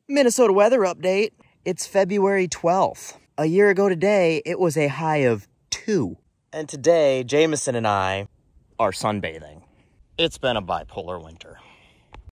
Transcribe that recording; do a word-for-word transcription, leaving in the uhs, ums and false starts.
Minnesota weather update. It's February twelfth. A year ago today, it was a high of two. And today, Jameson and I are sunbathing. It's been a bipolar winter.